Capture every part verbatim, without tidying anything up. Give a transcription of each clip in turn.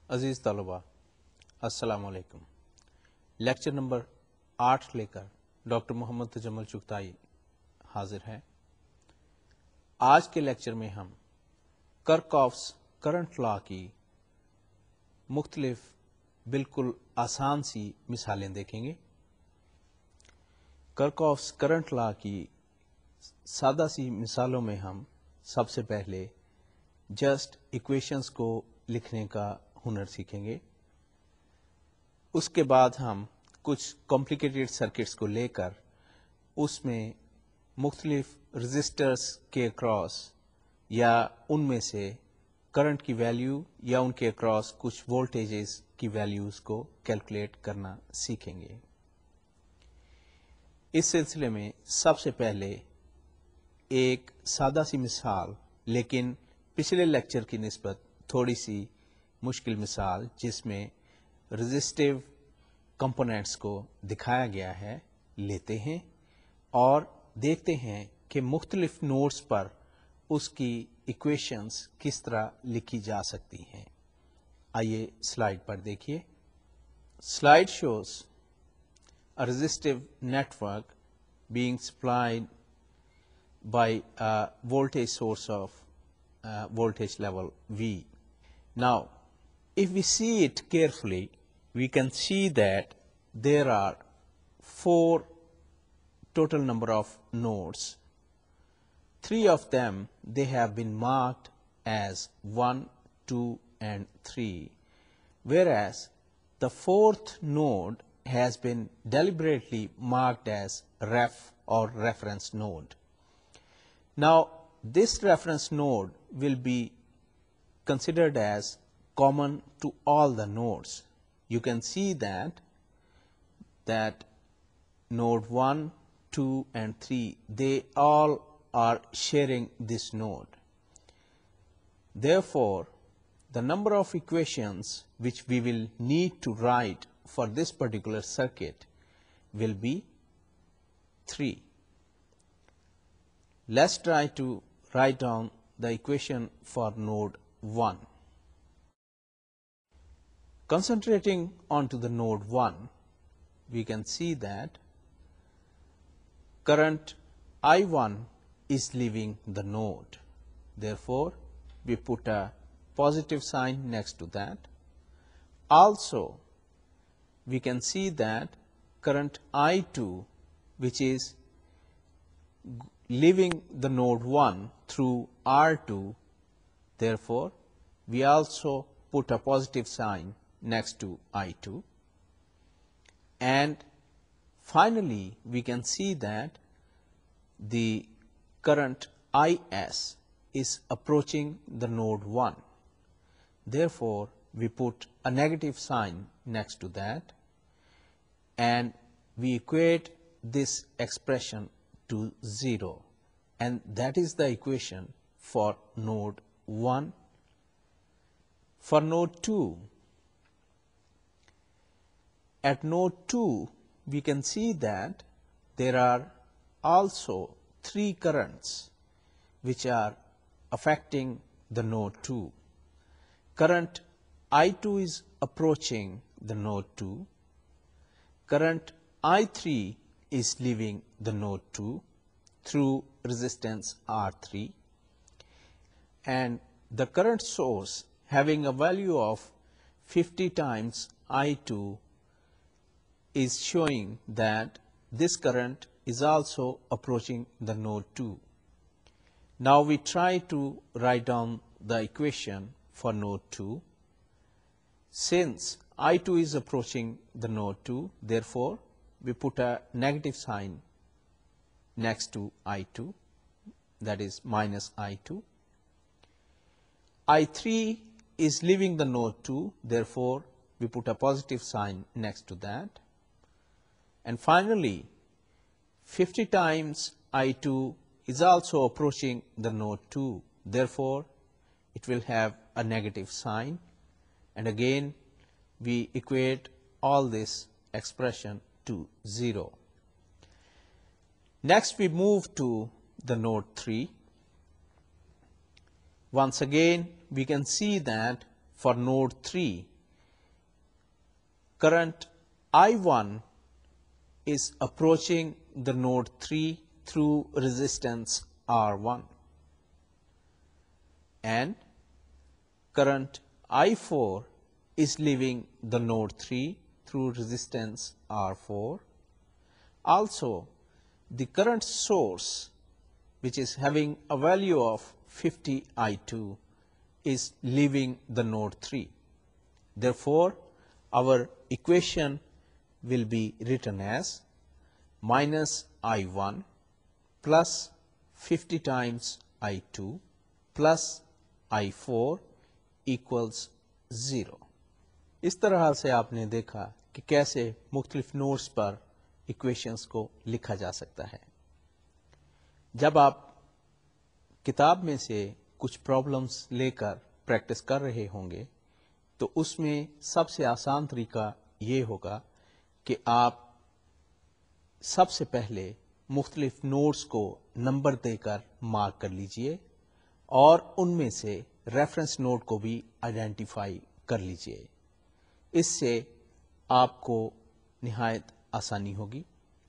अजीज़ तलबा अस्सलाम वालेकुम। लेक्चर नंबर आठ लेकर डॉक्टर मोहम्मद तजम्मुल चुगताई हाजिर हैं। आज के लेक्चर में हम कर्कॉफ्स करंट लॉ की मुख्तलिफ बिल्कुल आसान सी मिसालें देखेंगे। कर्कॉफ्स करंट लॉ की सादा सी मिसालों में हम सबसे पहले जस्ट इक्वेशंस को लिखने का हुनर सीखेंगे। उसके बाद हम कुछ कॉम्प्लिकेटेड सर्किट्स को लेकर उसमें मुख्तलिफ रजिस्टर्स के अक्रॉस या उनमें से करंट की वैल्यू या उनके अक्रॉस कुछ वोल्टेजेस की वैल्यूज को कैलकुलेट करना सीखेंगे। इस सिलसिले में सबसे पहले एक सादा सी मिसाल, लेकिन पिछले लेक्चर की निस्बत थोड़ी सी मुश्किल मिसाल जिसमें रेजिस्टिव कंपोनेंट्स को दिखाया गया है, लेते हैं और देखते हैं कि मुख्तलिफ नोड्स पर उसकी इक्वेशंस किस तरह लिखी जा सकती हैं। आइए स्लाइड पर देखिए। Slide shows a resistive network being supplied by a voltage source of uh, voltage level V. Now, if we see it carefully, we can see that there are four total number of nodes. Three of them, they have been marked as one, two, and three, whereas the fourth node has been deliberately marked as ref or reference node. Now, this reference node will be considered as common to all the nodes. You can see that that node one, two, and three, they all are sharing this node. Therefore, the number of equations which we will need to write for this particular circuit will be three. Let's try to write down the equation for node one. Concentrating onto the node one, we can see that current I one is leaving the node. Therefore, we put a positive sign next to that. Also, we can see that current I two, which is leaving the node one through R two, therefore, we also put a positive sign next to I two. And finally, we can see that the current I S is approaching the node one. Therefore, we put a negative sign next to that, and we equate this expression to zero, and that is the equation for node one. For node two, at node two, we can see that there are also three currents which are affecting the node two. Current I two is approaching the node two. Current I three is leaving the node two through resistance R three, and the current source having a value of fifty times I two is showing that this current is also approaching the node two. Now we try to write down the equation for node two. Since I two is approaching the node two, therefore, we put a negative sign next to I two, that is minus I two. I three is leaving the node two, therefore, we put a positive sign next to that. And finally, fifty times I two is also approaching the node two, therefore, it will have a negative sign, and again we equate all this expression to zero. Next, we move to the node three. Once again, we can see that for node three, current I one is approaching the node three through resistance R one, and current I four is leaving the node three through resistance R four. Also, the current source, which is having a value of fifty I two, is leaving the node three. Therefore, our equation will be written as minus I one plus fifty times I two plus I four equals zero. इस तरह से आपने देखा कि कैसे मुख्तलिफ nodes पर equations को लिखा जा सकता है। जब आप किताब में से कुछ प्रॉब्लम्स लेकर प्रैक्टिस कर रहे होंगे तो उसमें सबसे आसान तरीका ये होगा कि आप सबसे पहले मुख्तलिफ नोड्स को नंबर देकर मार्क कर लीजिए और उनमें से रेफरेंस नोड को भी आइडेंटिफाई कर लीजिए। इससे आपको निहायत आसानी होगी।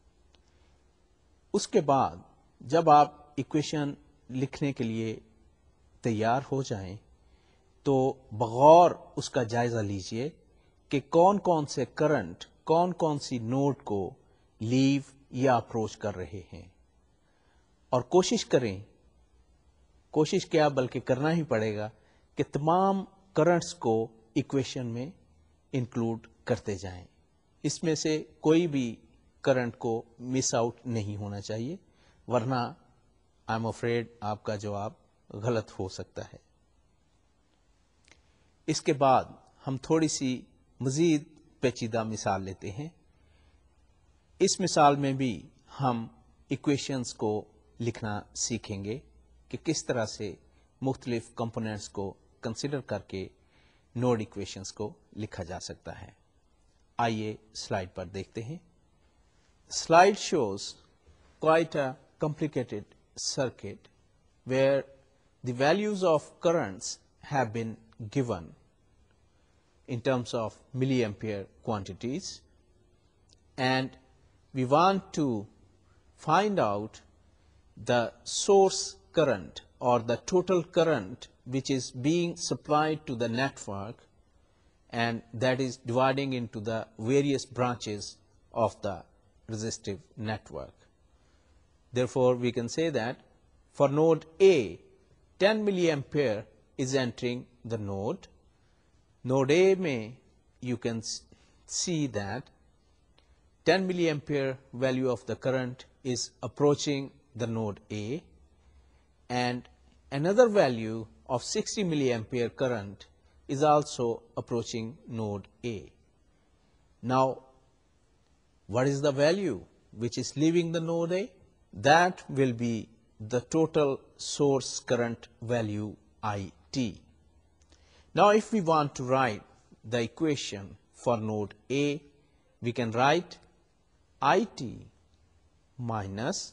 उसके बाद जब आप इक्वेशन लिखने के लिए तैयार हो जाएं तो बगौर उसका जायजा लीजिए कि कौन कौन से करंट कौन कौन सी नोड को लीव या अप्रोच कर रहे हैं, और कोशिश करें, कोशिश क्या बल्कि करना ही पड़ेगा कि तमाम करंट्स को इक्वेशन में इंक्लूड करते जाएं। इसमें से कोई भी करंट को मिस आउट नहीं होना चाहिए, वरना आई एम अफ्रेड आपका जवाब गलत हो सकता है। इसके बाद हम थोड़ी सी मजीद पेचीदा मिसाल लेते हैं। इस मिसाल में भी हम इक्वेशंस को लिखना सीखेंगे कि किस तरह से मुख्तलिफ कंपोनेंट्स को कंसिडर करके नोड इक्वेशंस को लिखा जा सकता है। आइए स्लाइड पर देखते हैं। Slide shows quite a complicated circuit where the values of currents have been given in terms of milliampere quantities, and we want to find out the source current or the total current which is being supplied to the network, and that is dividing into the various branches of the resistive network. Therefore, we can say that for node A, ten milliampere is entering the node. Node A में you can see that ten milliampere value of the current is approaching the node A, and another value of sixty milliampere current is also approaching node A. Now, what is the value which is leaving the node A? That will be the total source current value I T. Now, if we want to write the equation for node A, we can write I T minus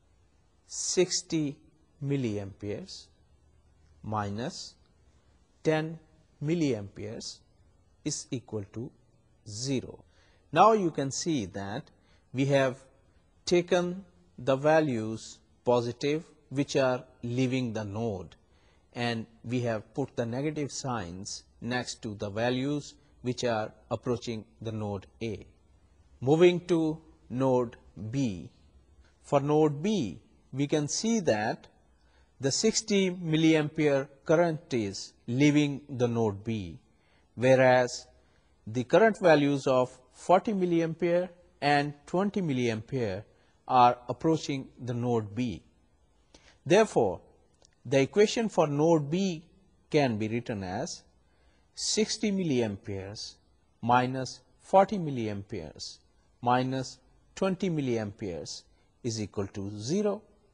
sixty milliamperes minus ten milliamperes is equal to zero. Now, you can see that we have taken the values positive which are leaving the node, and we have put the negative signs next to the values which are approaching the node A. Moving to node B. For node B, we can see that the sixty milliampere current is leaving the node B, whereas the current values of forty milliampere and twenty milliampere are approaching the node B. Therefore, the equation for node B can be written as sixty milliamperes minus forty milliamperes minus twenty milliamperes is equal to zero.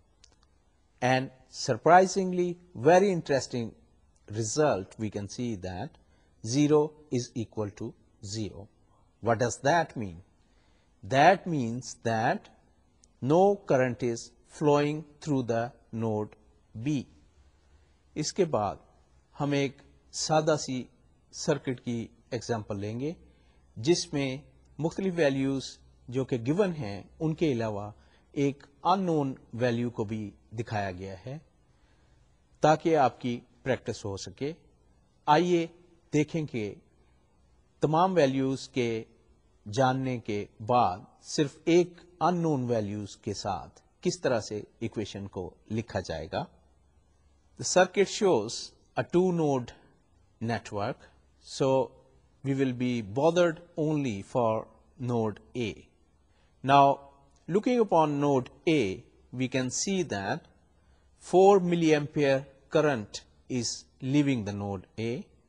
And surprisingly, very interesting result, we can see that zero is equal to zero. What does that mean? That means that no current is flowing through the node B. इसके बाद हम एक सादा C circuit की example लेंगे जिसमें मुख्तलिफ values जो कि गिवन हैं उनके अलावा एक अननोन वैल्यू को भी दिखाया गया है ताकि आपकी प्रैक्टिस हो सके। आइए देखें कि तमाम वैल्यूज़ के जानने के बाद सिर्फ एक अननोन वैल्यूज़ के साथ किस तरह से इक्वेशन को लिखा जाएगा। The circuit shows a two-node network, so we will be bothered only for node A. Now, looking upon node A, we can see that four milliampere current is leaving the node A.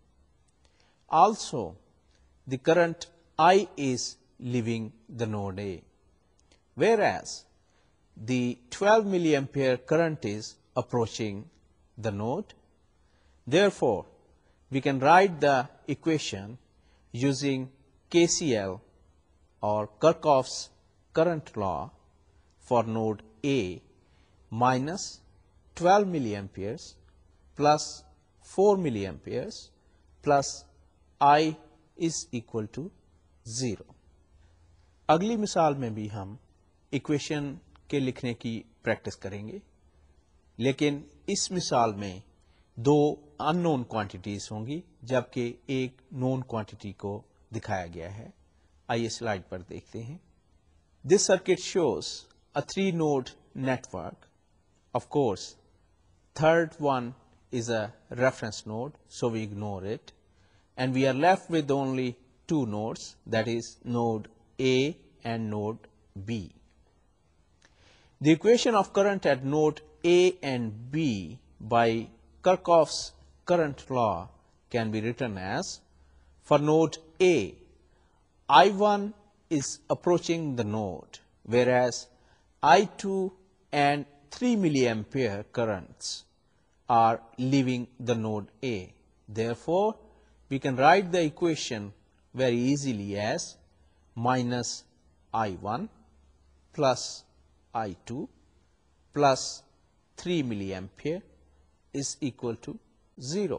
Also, the current I is leaving the node A, whereas the twelve milliampere current is approaching the node. Therefore, we can write the equation using K C L or Kirchhoff's current law for node A minus twelve milliamperes plus four milliamperes plus I is equal to zero. अगली मिसाल में भी हम equation के लिखने की practice करेंगे, लेकिन इस मिसाल में दो अननोन क्वांटिटीज होंगी जबकि एक नोन क्वांटिटी को दिखाया गया है। आइए स्लाइड पर देखते हैं। This circuit shows a three node network. Of course third one is a reference node, so we ignore it, and we are left with only two nodes, that is node A and node B. The equation of current at node A and B by Kirchhoff's current law can be written as, for node A, I one is approaching the node, whereas I two and three milliampere currents are leaving the node A. Therefore, we can write the equation very easily as minus I one plus I two plus three milliampere is equal to zero.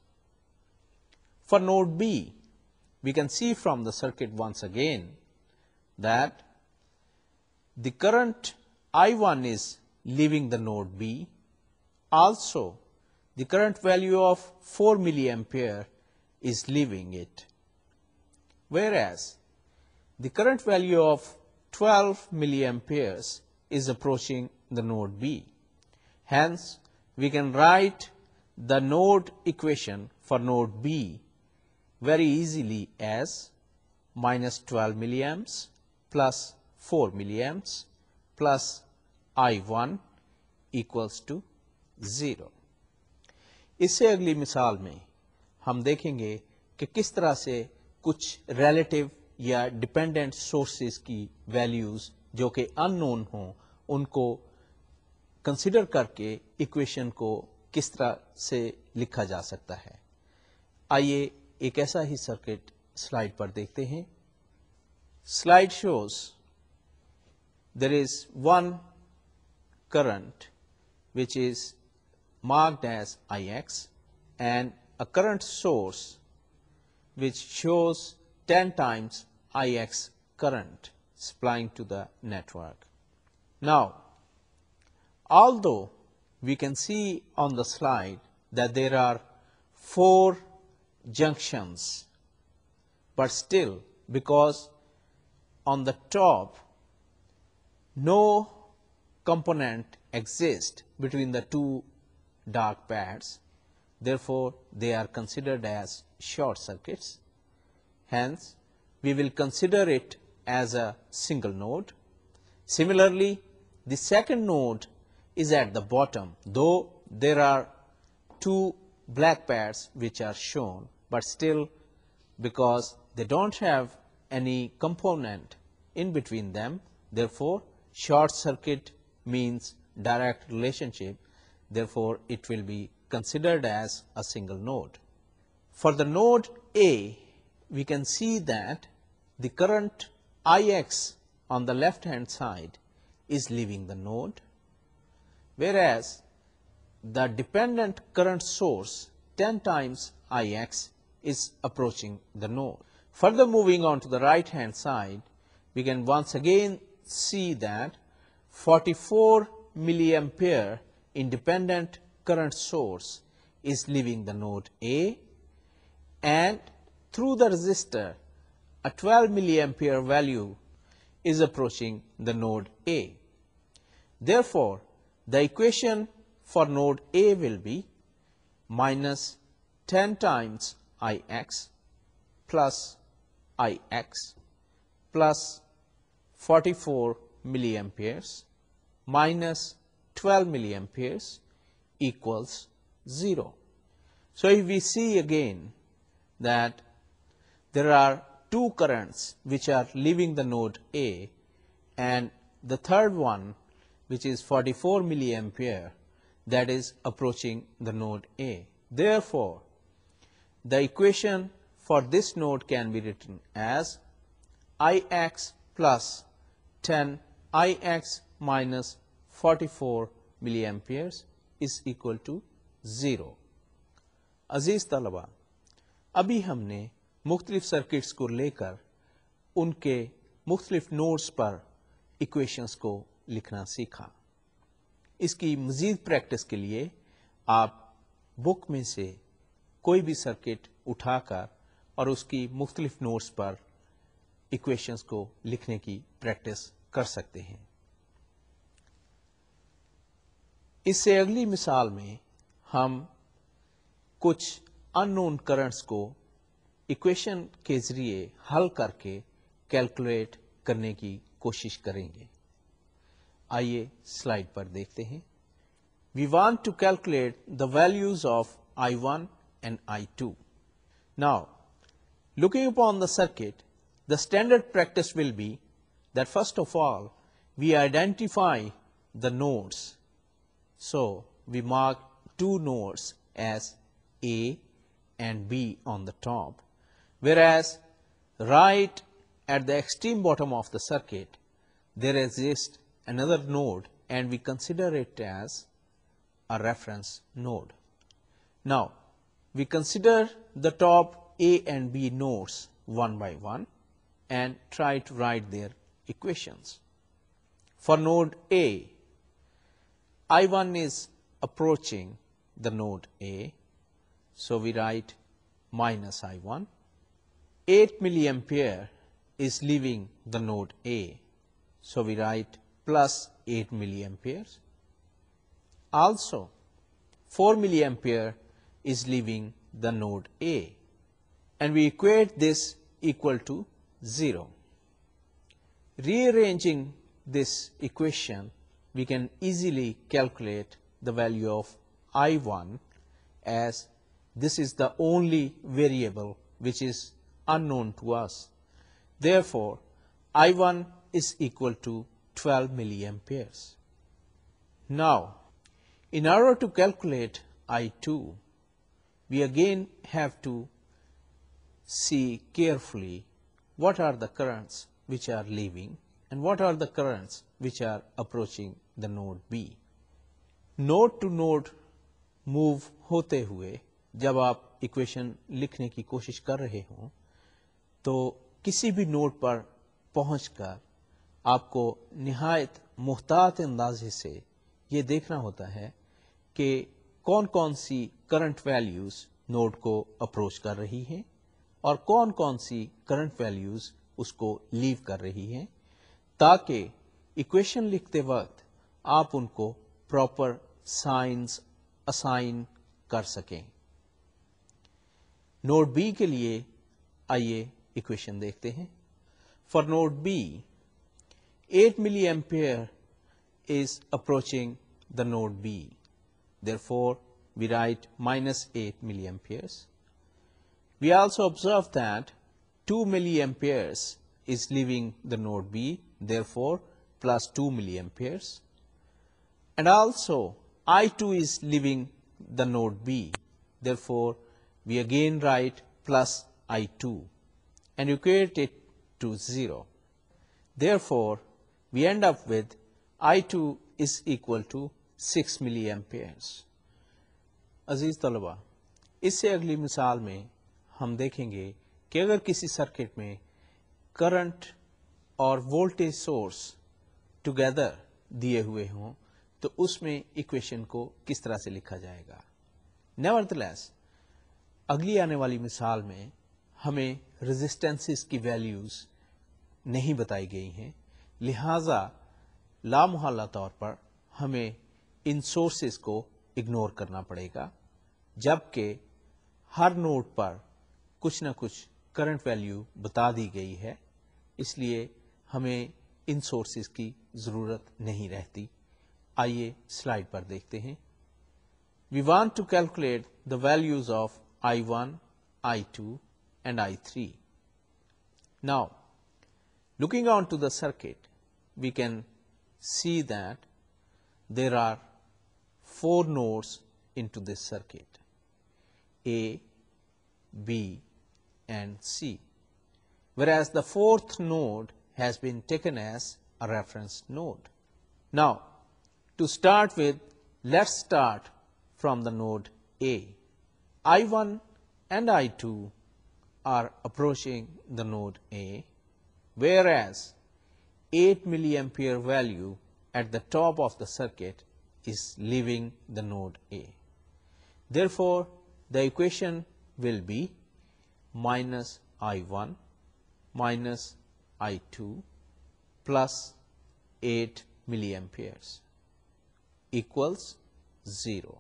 For node B, we can see from the circuit once again that the current I one is leaving the node B. Also, the current value of four milliampere is leaving it, whereas the current value of twelve milliamperes is approaching the node B. Hence, we can write the node equation for node B very easily as minus twelve milliamps plus four milliamps plus I one equals to zero. इससे अगली मिसाल में हम देखेंगे कि किस तरह से कुछ रिलेटिव या डिपेंडेंट सोर्सेज की वैल्यूज जो कि अननोन हों उनको कंसिडर करके इक्वेशन को किस तरह से लिखा जा सकता है। आइए एक ऐसा ही सर्किट स्लाइड पर देखते हैं। Slide shows there is one current which is marked as I X and a current source which shows ten times I X current supplying to the network. Now, although we can see on the slide that there are four junctions, but still, because on the top no component exists between the two dark pads, therefore they are considered as short circuits. Hence, we will consider it as a single node. Similarly, the second node is at the bottom, though there are two black pads which are shown, but still, because they don't have any component in between them, therefore short circuit means direct relationship, therefore it will be considered as a single node. For the node A, we can see that the current I X on the left hand side is leaving the node, whereas the dependent current source ten times I X is approaching the node. Further moving on to the right hand side, we can once again see that forty-four milliampere independent current source is leaving the node A, and through the resistor a twelve milliampere value is approaching the node A. Therefore, the equation for node A will be minus ten times I x plus I x plus forty-four milliamperes minus twelve milliamperes equals zero. So if we see again that there are two currents which are leaving the node A, and the third one, which is forty-four milliampere, that is approaching the node A. Therefore, the equation for this node can be written as I x plus ten I x minus forty-four milliamperes is equal to zero. अजीज तलबा, अभी हमने मुख्तलिफ circuits को लेकर उनके मुख्तलिफ nodes पर इक्वेशंस को लिखना सीखा. इसकी मज़ीद प्रैक्टिस के लिए आप बुक में से कोई भी सर्किट उठाकर और उसकी मुख्तलिफ नोड्स पर इक्वेशंस को लिखने की प्रैक्टिस कर सकते हैं. इससे अगली मिसाल में हम कुछ अननोन करंट्स को इक्वेशन के जरिए हल करके कैलकुलेट करने की कोशिश करेंगे. आइए स्लाइड पर देखते हैं. We want to calculate the values of I one and I two. Now, looking upon the circuit, the standard practice will be that first of all we identify the nodes. So we mark two nodes as A and B on the top, whereas right at the extreme bottom of the circuit there exists another node and we consider it as a reference node. Now, we consider the top A and B nodes one by one and try to write their equations. For node A, I one is approaching the node A, so we write minus I one. eight milliampere is leaving the node A, so we write plus eight milliamperes. Also, four milliampere is leaving the node A, and we equate this equal to zero. Rearranging this equation, we can easily calculate the value of I one, as this is the only variable which is unknown to us. Therefore, I one is equal to twelve milliamperes. Now, in order to calculate I two, we again have to see carefully what are the currents which are leaving and what are the currents which are approaching the node B. Node to node move होते हुए जब आप equation लिखने की कोशिश कर रहे हों, तो किसी भी नोड पर पहुंचकर आपको निहायत मुहतात अंदाजे से ये देखना होता है कि कौन कौन सी करंट वैल्यूज नोड को अप्रोच कर रही हैं और कौन कौन सी करंट वैल्यूज उसको लीव कर रही हैं, ताकि इक्वेशन लिखते वक्त आप उनको प्रॉपर साइंस असाइन कर सकें. नोड बी के लिए आइए इक्वेशन देखते हैं. For node B, eight milliampere is approaching the node B. Therefore, we write minus eight milliamperes. We also observe that two milliamperes is leaving the node B, therefore plus two milliamperes. And also I two is leaving the node B, therefore we again write plus I two and equate it to zero. Therefore, we end up with I two is equal to six milliamperes. अजीज तलबा, इससे अगली मिसाल में हम देखेंगे कि अगर किसी सर्किट में करंट और वोल्टेज सोर्स टुगेदर दिए हुए हों तो उसमें इक्वेशन को किस तरह से लिखा जाएगा। नेवरदलेस अगली आने वाली मिसाल में हमें रेजिस्टेंसेस की वैल्यूज नहीं बताई गई हैं, लिहाजा लामुहल्ला तौर पर हमें इन सोर्सेस को इग्नोर करना पड़ेगा, जबकि हर नोड पर कुछ ना कुछ करंट वैल्यू बता दी गई है, इसलिए हमें इन सोर्सेस की जरूरत नहीं रहती। आइए स्लाइड पर देखते हैं। We want to calculate the values of I one, I two and I three. Now, looking on to the circuit, we can see that there are four nodes into this circuit, A, B and C, whereas the fourth node has been taken as a reference node. Now, to start with, let's start from the node A. I one and I two are approaching the node A, whereas eight milliampere value at the top of the circuit is leaving the node A. Therefore, the equation will be minus I one minus I two plus eight milliamperes equals zero.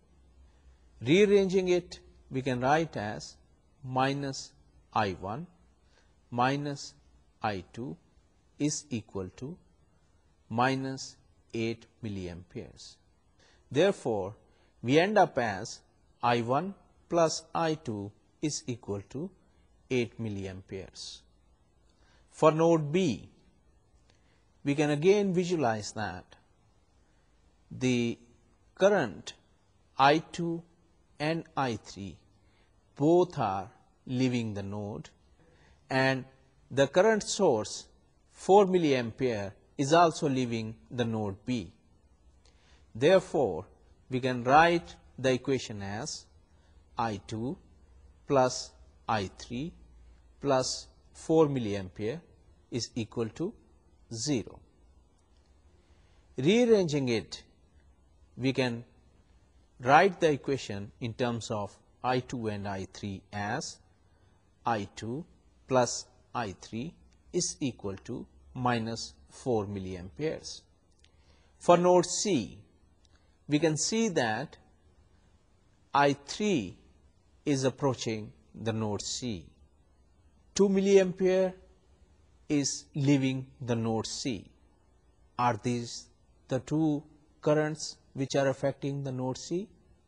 Rearranging it, we can write as minus I one minus I two is equal to minus eight milliamperes. Therefore, we end up as I one plus I two is equal to eight milliamperes. For node B, we can again visualize that the current I two and I three both are leaving the node, and the current source four milliampere is also leaving the node B. Therefore, we can write the equation as I two plus I three plus four milliampere is equal to zero. Rearranging it, we can write the equation in terms of I two and I three as I two plus I three is equal to minus four milliamperes. For node C, we can see that I three is approaching the node C. two milliampere is leaving the node C. Are these the two currents which are affecting the node C?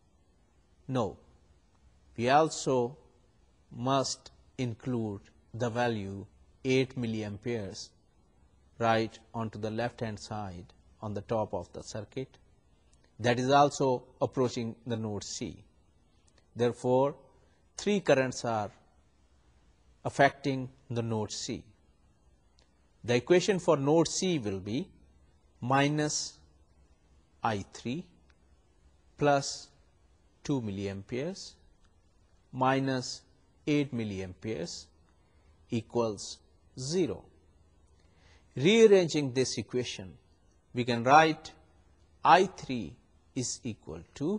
No. We also must include the value eight milliamperes right onto the left hand side on the top of the circuit. That is also approaching the node C. Therefore, three currents are affecting the node C. The equation for node C will be minus I three plus two milliamperes minus eight milliamperes equals zero. Rearranging this equation, we can write I three is equal to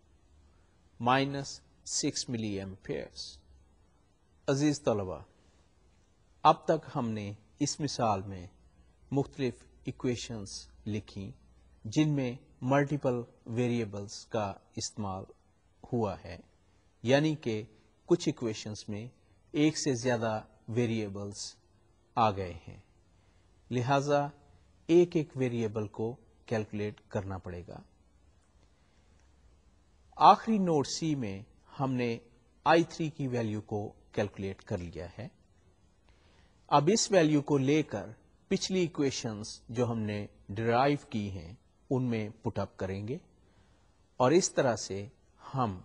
minus six milliamperes. अजीज तलबा, अब तक हमने इस मिसाल में मुख्तलिफ equations लिखी जिनमें मल्टीपल वेरिएबल्स का इस्तेमाल हुआ है, यानी कि कुछ इक्वेशंस में एक से ज़्यादा वेरिएबल्स आ गए हैं, लिहाजा एक एक वेरिएबल को कैलकुलेट करना पड़ेगा। आखिरी नोड सी में हमने आई थ्री की वैल्यू को कैलकुलेट कर लिया है। अब इस वैल्यू को लेकर पिछली इक्वेशंस जो हमने डिराइव की हैं उनमें पुट अप करेंगे और इस तरह से हम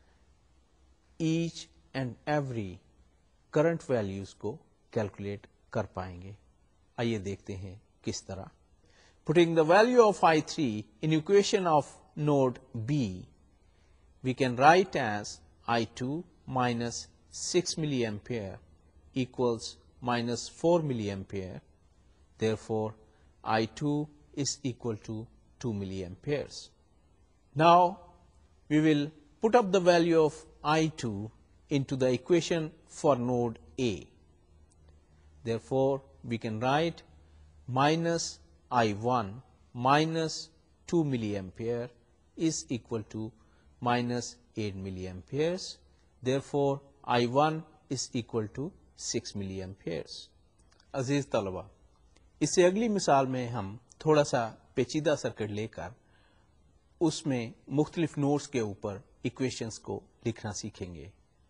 each and every current values को कैलकुलेट कर पाएंगे। आइए देखते हैं किस तरह। Putting the value of I three in equation of node B, we can write as I two minus six milliampere equals minus four milliampere. Therefore, I two is equal to two milliamperes. Now, we will put up the value of I two into the equation for node A. Therefore, we can write minus I one minus two milliampere is equal to minus eight milliamperes. Therefore, I one is equal to six milliamperes. अजीज तलबा, इससे अगली मिसाल में हम थोड़ा सा पेचीदा सर्किट लेकर उसमें मुख्तलिफ नोड्स के ऊपर इक्वेशंस को लिखना सीखेंगे।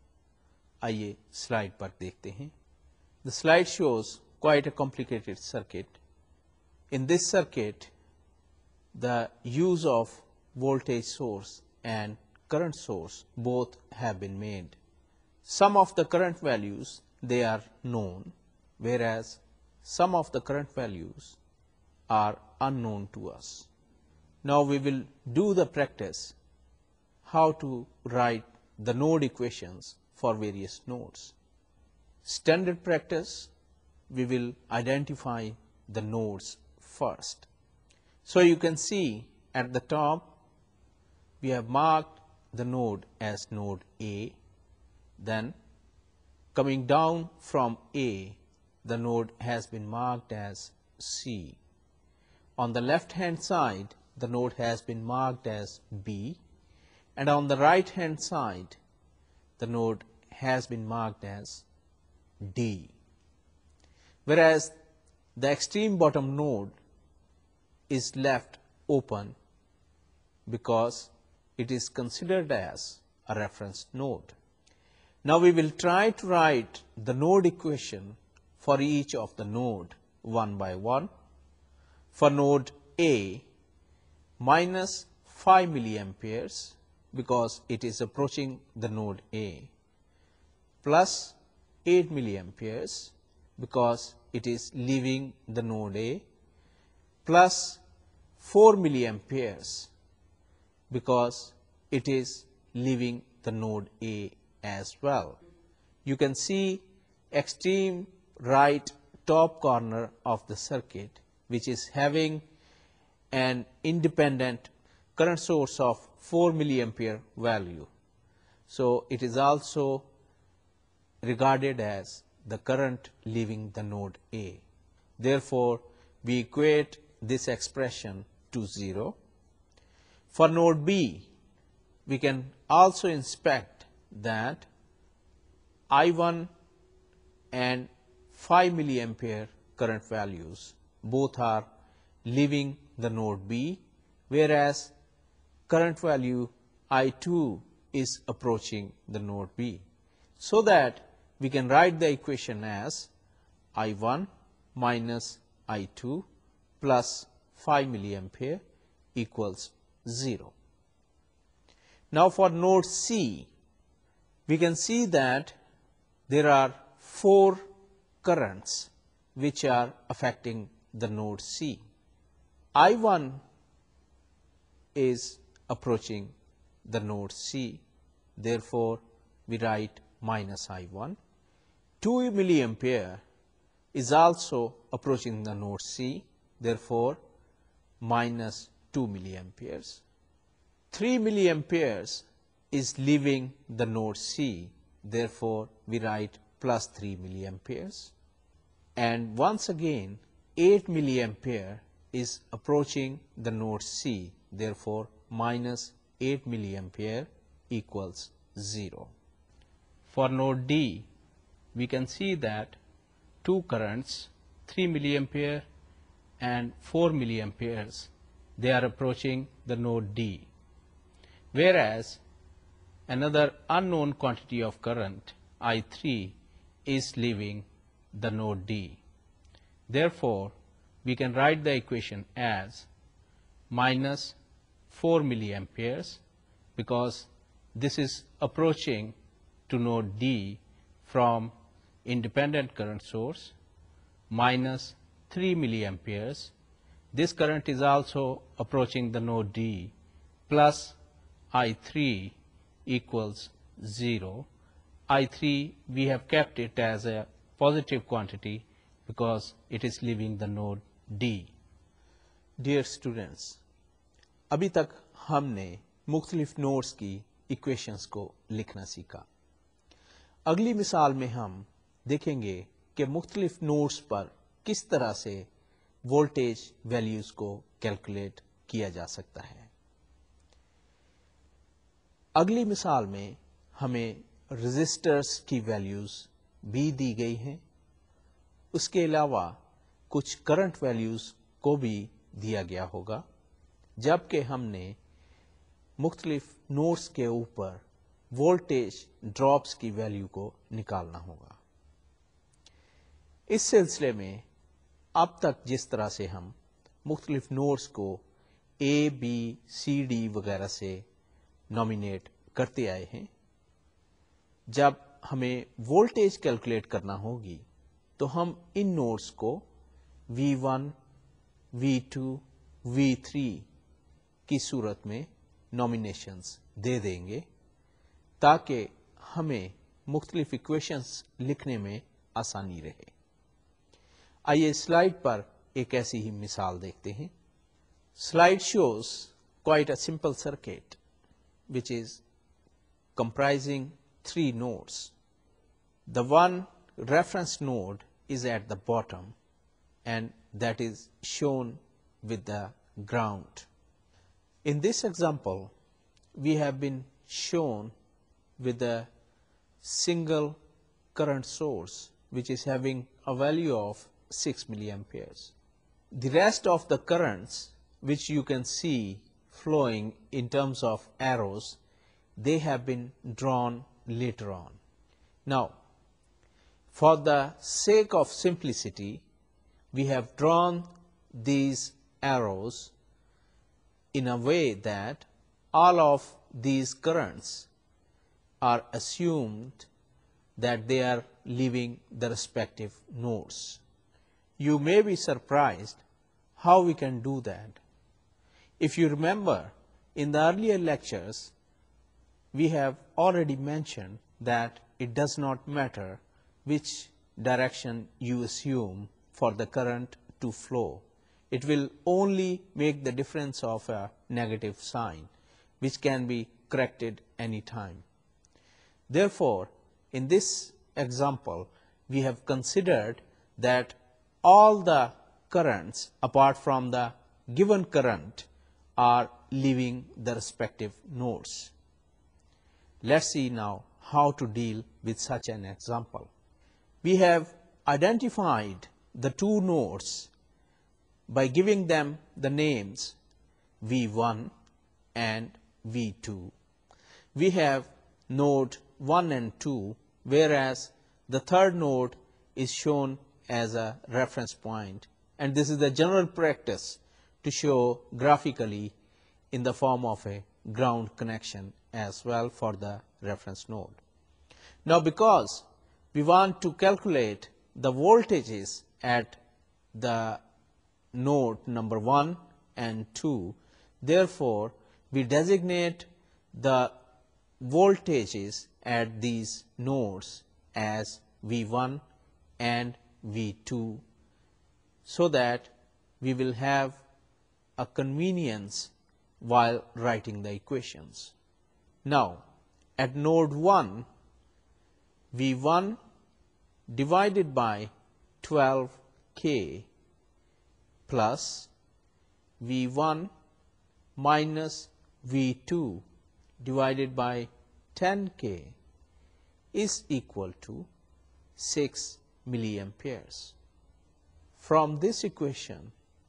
आइए स्लाइड पर देखते हैं। The slide shows quite a complicated circuit. In this circuit, the use of voltage source and current source both have been made. Some of the current values, they are known, whereas some of the current values are unknown to us. Now we will do the practice how to write the node equations for various nodes. Standard practice, we will identify the nodes first. So you can see at the top, we have marked the node as node A. Then coming down from A, the node has been marked as C. On the left hand side, the node has been marked as B. And on the right hand side, the node has been marked as D. Whereas the extreme bottom node is left open because it is considered as a reference node. Now we will try to write the node equation for each of the node one by one. For node A, minus five milliamperes because it is approaching the node A, plus eight milliamperes because it is leaving the node A, plus four milliamperes because it is leaving the node A as well. You can see extreme right top corner of the circuit, which is having an independent current source of four milliampere value. So it is also regarded as the current leaving the node A. Therefore, we equate this expression to zero. For node B, we can also inspect that I one and five milliampere current values both are leaving the node B, whereas current value I two is approaching the node B. So that we can write the equation as I one minus I two plus five milliampere equals zero. Now for node C, we can see that there are four currents which are affecting the node C. I one is approaching the node C, therefore we write minus I one. two milliampere is also approaching the node C, therefore minus two milliamperes. three milliamperes is leaving the node C, therefore we write plus three milliamperes. And once again, eight milliampere is approaching the node C, therefore minus eight milliampere equals zero. For node D, we can see that two currents, three milliampere and four milliamperes, they are approaching the node D, whereas another unknown quantity of current, I three, is leaving the node D. Therefore, we can write the equation as minus four milliamperes because this is approaching to node D from independent current source, minus three milliamperes. This current is also approaching the node D, plus I three equals zero. I three, we have kept it as a positive quantity because it is leaving the node D. Dear students, अभी तक हमने मुख्तलिफ nodes की equations को लिखना सीखा। अगली मिसाल में हम देखेंगे कि मुख्तलिफ नोड्स पर किस तरह से वोल्टेज वैल्यूज को कैलकुलेट किया जा सकता है। अगली मिसाल में हमें रेजिस्टर्स की वैल्यूज भी दी गई हैं, उसके अलावा कुछ करंट वैल्यूज को भी दिया गया होगा, जबकि हमने मुख्तलिफ नोड्स के ऊपर वोल्टेज ड्रॉप्स की वैल्यू को निकालना होगा। इस सिलसिले में अब तक जिस तरह से हम मुख्तलिफ नोड्स को ए, बी, सी, डी वगैरह से नॉमिनेट करते आए हैं, जब हमें वोल्टेज कैलकुलेट करना होगी तो हम इन नोड्स को V one, V two, V three की सूरत में नॉमिनेशंस दे देंगे ताकि हमें मुख्तलिफ इक्वेशंस लिखने में आसानी रहे। आइए स्लाइड पर एक ऐसी ही मिसाल देखते हैं। Slide shows quite a simple circuit which is comprising three nodes. The one reference node is at the bottom and that is shown with the ground. In this example, we have been shown with a single current source which is having a value of six milliamperes. The rest of the currents which you can see flowing in terms of arrows, they have been drawn later on. Now, for the sake of simplicity, we have drawn these arrows in a way that all of these currents are assumed that they are leaving the respective nodes. You may be surprised how we can do that. If you remember, in the earlier lectures, we have already mentioned that it does not matter which direction you assume for the current to flow. It will only make the difference of a negative sign, which can be corrected any time. Therefore, in this example, we have considered that all the currents apart from the given current are leaving the respective nodes. Let's see now how to deal with such an example. We have identified the two nodes by giving them the names V one and V two. We have node one and two, whereas the third node is shown as a reference point, and this is the general practice to show graphically in the form of a ground connection as well for the reference node. Now, because we want to calculate the voltages at the node number one and two, therefore, we designate the voltages at these nodes as V one and V two, so that we will have a convenience while writing the equations. Now, at node one, V one divided by twelve K plus V one minus V two divided by ten K is equal to six milliamperes. From this equation,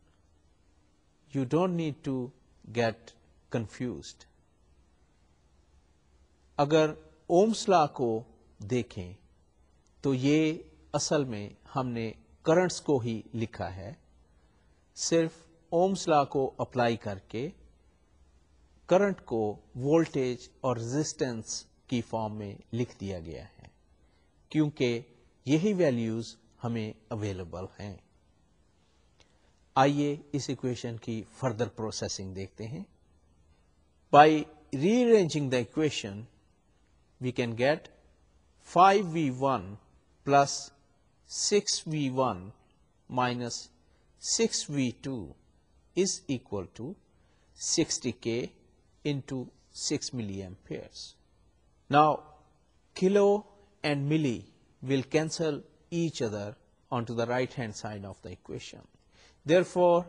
you don't need to get confused. अगर Ohm's law को देखें तो ये असल में हमने currents को ही लिखा है, सिर्फ ओम्स लॉ को अप्लाई करके करंट को वोल्टेज और रेजिस्टेंस की फॉर्म में लिख दिया गया है, क्योंकि यही वैल्यूज हमें अवेलेबल हैं। आइए इस इक्वेशन की फर्दर प्रोसेसिंग देखते हैं। By rearranging the equation we can get five V one plus six V one minus six V two is equal to sixty K into six milliamperes. Now, kilo and milli will cancel each other onto the right hand side of the equation. Therefore,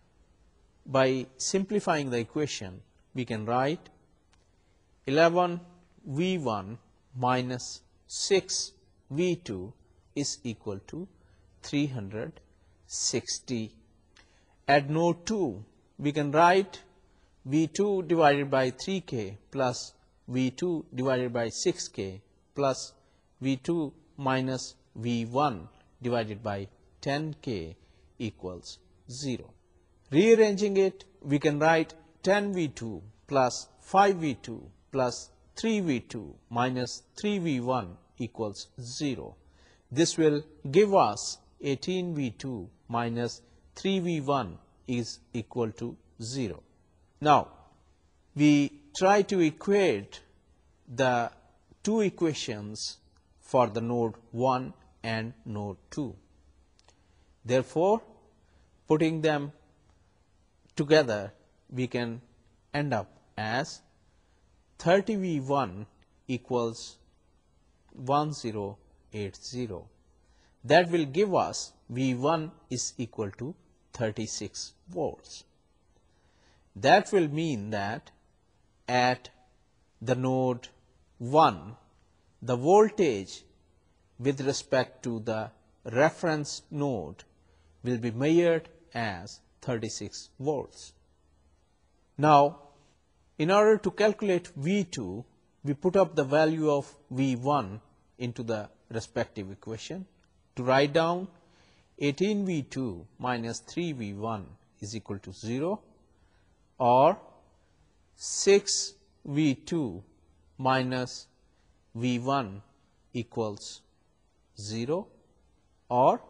by simplifying the equation, we can write eleven V one minus six V two is equal to three hundred sixty. At node two, we can write V two divided by three K plus V two divided by six K plus V two minus V one divided by ten K equals zero. Rearranging it, we can write ten V two plus five V two plus three V two minus three V one equals zero. This will give us eighteen V two minus three V one is equal to zero. Now, we try to equate the two equations for the node one and node two. Therefore, putting them together, we can end up as thirty V one equals one thousand eighty. That will give us V one is equal to thirty-six volts. That will mean that at the node one, the voltage with respect to the reference node will be measured as thirty-six volts. Now, in order to calculate V two, we put up the value of V one into the respective equation. To write down eighteen V two minus three V one is equal to zero, or six V two minus V one equals zero, or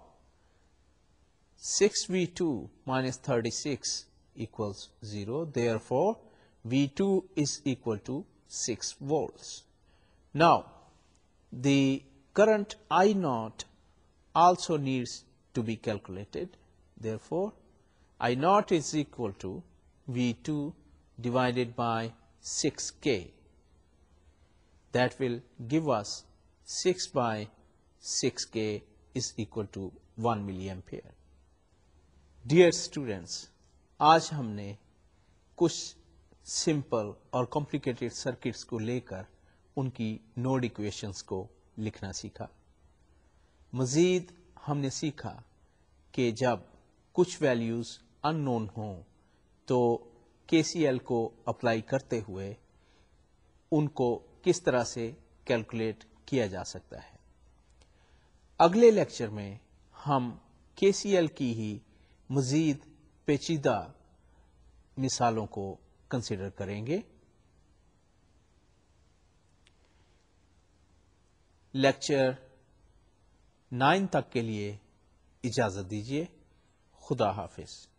six V two minus thirty-six equals zero. Therefore, V two is equal to six volts. Now, the current I naught also needs to be calculated. Therefore, I naught is equal to V two divided by six K. That will give us six by six K is equal to one milliampere. Dear students, आज हमने कुछ simple और complicated circuits को लेकर उनकी node equations को लिखना सीखा। मज़ीद हमने सीखा कि जब कुछ वैल्यूज़ अननोन हों तो के सी एल को अप्लाई करते हुए उनको किस तरह से कैलकुलेट किया जा सकता है। अगले लेक्चर में हम के सी एल की ही मज़ीद पेचीदा मिसालों को कंसिडर करेंगे। लेक्चर नाइन तक के लिए इजाज़त दीजिए। खुदा हाफिज़।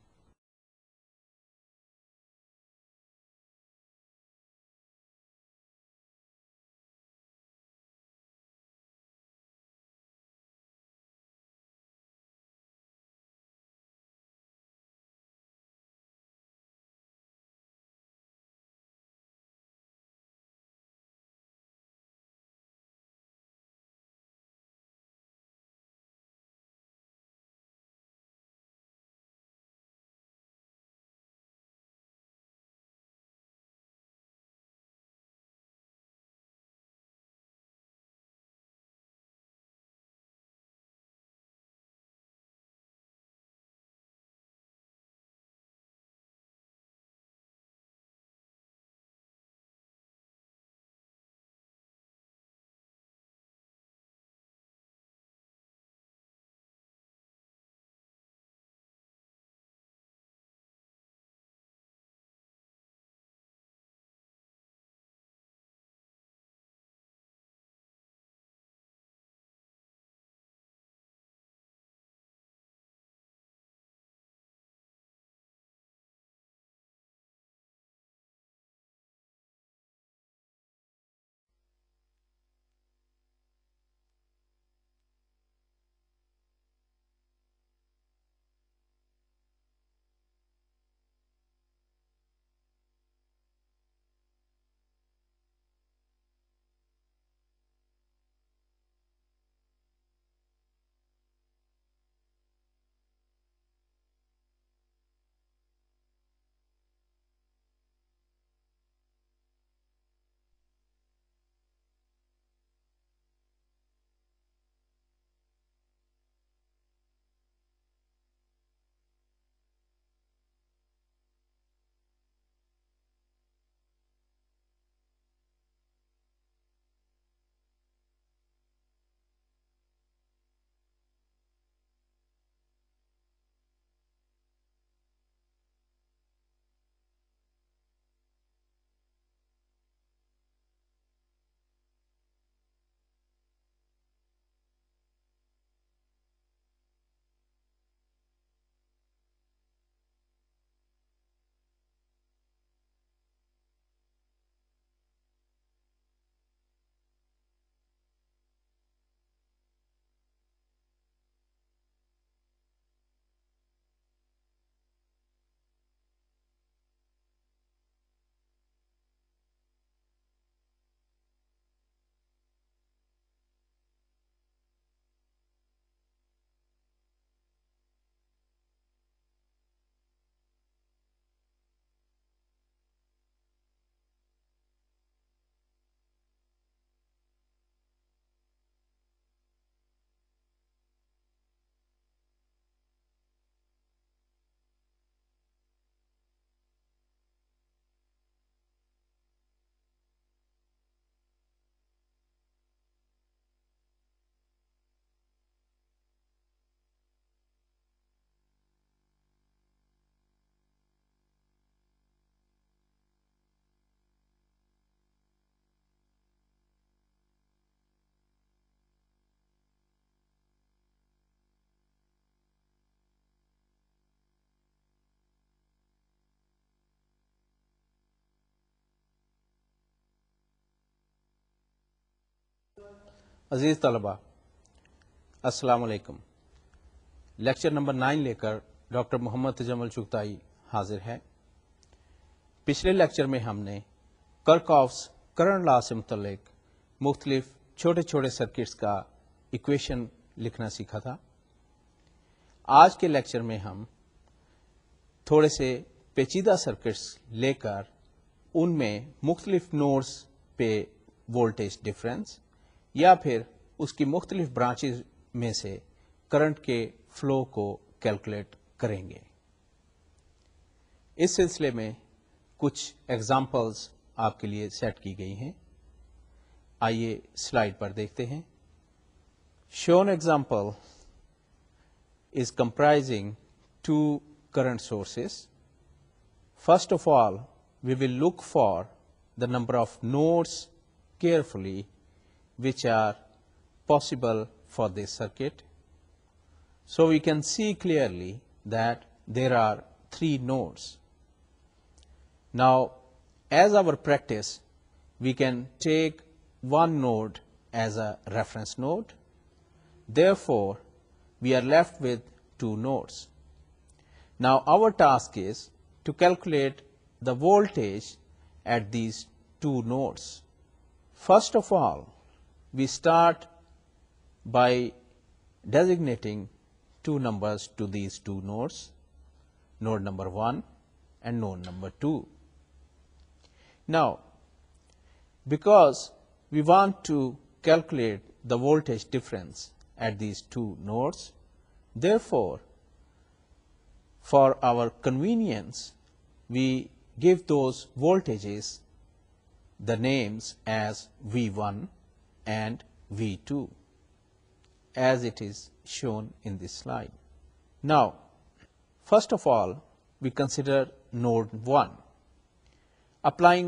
अजीज़ तलबा, अस्सलाम वालेकुम। लेक्चर नंबर नाइन लेकर डॉक्टर मोहम्मद तजम्मुल चुगताई हाजिर है। पिछले लेक्चर में हमने कर्कॉफ्स करंट लॉ से मुतल्लिक मुख्तलिफ छोटे छोटे सर्किट्स का इक्वेशन लिखना सीखा था। आज के लेक्चर में हम थोड़े से पेचीदा सर्किट्स लेकर उनमें मुख्तलिफ नोड्स पे वोल्टेज डिफरेंस या फिर उसकी मुख्तलिफ ब्रांचेज में से करंट के फ्लो को कैलकुलेट करेंगे। इस सिलसिले में कुछ एग्जाम्पल्स आपके लिए सेट की गई हैं। आइए स्लाइड पर देखते हैं। Shown example is comprising two current sources. First of all, we will look for the number of nodes carefully which are possible for this circuit. So we can see clearly that there are three nodes. Now, as our practice, we can take one node as a reference node. Therefore, we are left with two nodes. Now our task is to calculate the voltage at these two nodes. First of all, we start by designating two numbers to these two nodes, node number one and node number two. Now, because we want to calculate the voltage difference at these two nodes, therefore, for our convenience, we give those voltages the names as V one and V two, as it is shown in this slide. Now, first of all, we consider node one. Applying